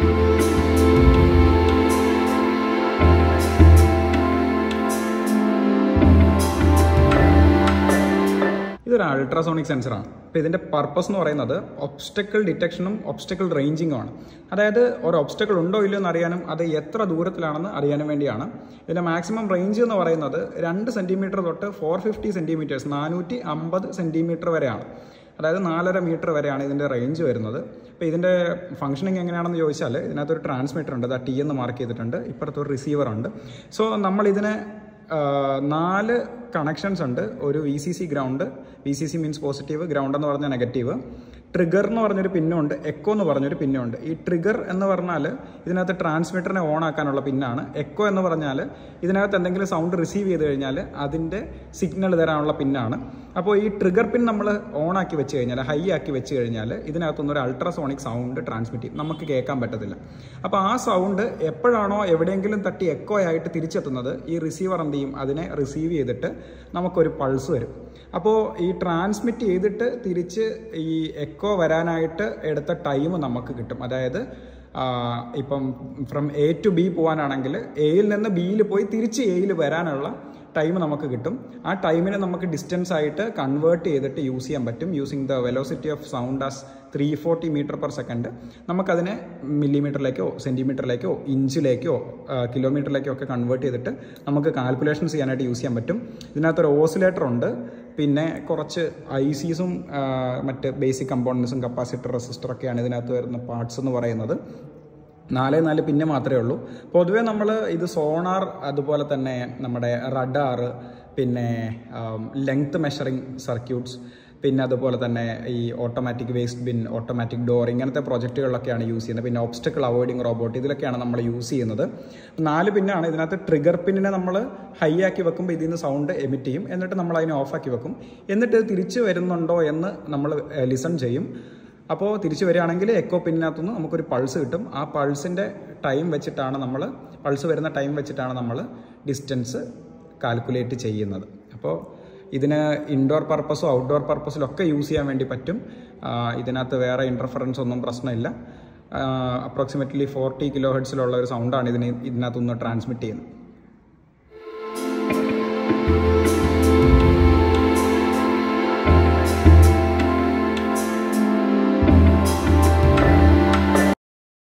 ഇതൊരു അൾട്രാസോണിക് സെൻസറാണ്. അപ്പോൾ ഇതിൻ്റെ പർപ്പസ് എന്ന് പറയുന്നത് ഒബ്സ്റ്റക്കിൾ ഡിറ്റക്ഷനും ഒബ്സ്റ്റക്കിൾ റേഞ്ചിങ്ങും ആണ്. അതായത് ഒരു ഒബ്സ്റ്റക്കിൾ ഉണ്ടോ ഇല്ലയോ എന്ന് അറിയാനും അത് എത്ര ദൂരത്തിലാണെന്ന് അറിയാനും വേണ്ടിയാണ്. ഇതിൻ്റെ മാക്സിമം റേഞ്ച് എന്ന് പറയുന്നത് 2 സെൻറ്റിമീറ്റർ തൊട്ട് 450 സെൻറ്റിമീറ്റേഴ്സ് 450 സെൻറ്റിമീറ്റർ വരെയാണ്. അതായത് 4.5 മീറ്റർ വരെയാണ് ഇതിൻ്റെ റേഞ്ച് വരുന്നത്. അപ്പോൾ ഇതിൻ്റെ ഫംഗ്ഷനിങ് എങ്ങനെയാണെന്ന് ചോദിച്ചാൽ ഇതിനകത്തൊരു ട്രാൻസ്മിറ്റർ ഉണ്ട്, അത് T എന്ന് മാർക്ക് ചെയ്തിട്ടുണ്ട്. ഇപ്പുറത്തൊരു റിസീവർ ഉണ്ട്. സോ നമ്മളിതിനെ 4 കണക്ഷൻസ് ഉണ്ട്. ഒരു VCC ground, VCC means positive, ground എന്ന് പറഞ്ഞാൽ നെഗറ്റീവ്, ട്രിഗർ എന്ന് പറഞ്ഞൊരു പിന്നുണ്ട്, എക്കോ എന്ന് പറഞ്ഞൊരു പിന്നുണ്ട്. ഈ ട്രിഗർ എന്ന് പറഞ്ഞാൽ ഇതിനകത്ത് ട്രാൻസ്മിറ്ററിനെ ഓൺ ആക്കാനുള്ള പിന്നാണ്. എക്കോ എന്ന് പറഞ്ഞാൽ ഇതിനകത്ത് എന്തെങ്കിലും സൗണ്ട് റിസീവ് ചെയ്ത് കഴിഞ്ഞാൽ അതിൻ്റെ സിഗ്നൽ തരാനുള്ള പിന്നാണ്. അപ്പോൾ ഈ ട്രിഗർ പിൻ നമ്മൾ ഓൺ ആക്കി വെച്ച് കഴിഞ്ഞാൽ, ഹൈ ആക്കി വെച്ച് കഴിഞ്ഞാൽ ഇതിനകത്തുനിന്നൊരു അൾട്രാസോണിക് സൗണ്ട് ട്രാൻസ്മിറ്റ് ചെയ്യും, നമുക്ക് കേൾക്കാൻ പറ്റത്തില്ല. അപ്പോൾ ആ സൗണ്ട് എപ്പോഴാണോ എവിടെയെങ്കിലും തട്ടി എക്കോ ആയിട്ട് തിരിച്ചെത്തുന്നത്, ഈ റിസീവർ എന്ത് ചെയ്യും, അതിനെ റിസീവ് ചെയ്തിട്ട് നമുക്കൊരു പൾസ് വരും. അപ്പോൾ ഈ ട്രാൻസ്മിറ്റ് ചെയ്തിട്ട് തിരിച്ച് ഈ എക്കോ വരാനായിട്ട് എടുത്ത ടൈം നമുക്ക് കിട്ടും. അതായത് ഇപ്പം ഫ്രം A to B പോകാനാണെങ്കിൽ എയിൽ നിന്ന് ബിയിൽ പോയി തിരിച്ച് എയിൽ വരാനുള്ള ടൈം നമുക്ക് കിട്ടും. ആ ടൈമിനെ നമുക്ക് ഡിസ്റ്റൻസ് ആയിട്ട് കൺവേർട്ട് ചെയ്തിട്ട് യൂസ് ചെയ്യാൻ പറ്റും. Using the velocity of sound as 340 metre per second. നമുക്കതിനെ മില്ലിമീറ്ററിലേക്കോ സെൻറ്റിമീറ്ററിലേക്കോ ഇഞ്ചിലേക്കോ കിലോമീറ്ററിലേക്കോ ഒക്കെ കൺവേർട്ട് ചെയ്തിട്ട് നമുക്ക് കാൽക്കുലേഷൻസ് ചെയ്യാനായിട്ട് യൂസ് ചെയ്യാൻ പറ്റും. ഇതിനകത്തൊരു ഓസിലേറ്റർ ഉണ്ട്, പിന്നെ കുറച്ച് ICസും മറ്റ് ബേസിക് കമ്പോണൻസും കപ്പാസിറ്റർ, റെസിസ്റ്ററൊക്കെയാണ് ഇതിനകത്ത് വരുന്ന പാർട്സ് എന്ന് പറയുന്നത്. 4 പിന്നെ മാത്രമേ ഉള്ളൂ. പൊതുവേ നമ്മൾ ഇത് സോണാർ, അതുപോലെ തന്നെ നമ്മുടെ റഡാർ, പിന്നെ ലെങ്ത് മെഷറിംഗ് സർക്യൂട്ട്സ്, പിന്നെ അതുപോലെ തന്നെ ഈ automatic waste bin, automatic door, ഇങ്ങനത്തെ പ്രൊജക്റ്റുകളിലൊക്കെയാണ് യൂസ് ചെയ്യുന്നത്. പിന്നെ ഒബ്സ്റ്റക്കിൾ അവോയ്ഡിങ് റോബോട്ട്, ഇതിലൊക്കെയാണ് നമ്മൾ യൂസ് ചെയ്യുന്നത്. 4 പിന്നാണ്. ഇതിനകത്ത് ട്രിഗർ പിന്നിനെ നമ്മൾ ഹൈ ആക്കി വെക്കുമ്പോൾ ഇതിൽ നിന്ന് സൗണ്ട് എമിറ്റ് ചെയ്യും. എന്നിട്ട് നമ്മൾ അതിനെ ഓഫാക്കി വെക്കും. എന്നിട്ട് തിരിച്ചു വരുന്നുണ്ടോ എന്ന് നമ്മൾ ലിസൺ ചെയ്യും. അപ്പോൾ തിരിച്ചു വരികയാണെങ്കിൽ എക്കോ പിന്നിനകത്തുനിന്ന് നമുക്കൊരു പൾസ് കിട്ടും. ആ പൾസിൻ്റെ ടൈം വെച്ചിട്ടാണ് പൾസ് വരുന്ന ടൈം വെച്ചിട്ടാണ് നമ്മൾ ഡിസ്റ്റൻസ് കാൽക്കുലേറ്റ് ചെയ്യുന്നത്. അപ്പോൾ ഇതിന് ഇൻഡോർ പർപ്പസോ ഔട്ട്ഡോർ പർപ്പസിലൊക്കെ യൂസ് ചെയ്യാൻ വേണ്ടി പറ്റും. ഇതിനകത്ത് വേറെ ഇൻ്റർഫറൻസ് ഒന്നും പ്രശ്നമില്ല. അപ്രോക്സിമേറ്റ്ലി 40 kHz ഒരു സൗണ്ടാണ് ഇതിനകത്തുനിന്ന് ട്രാൻസ്മിറ്റ് ചെയ്യുന്നത്.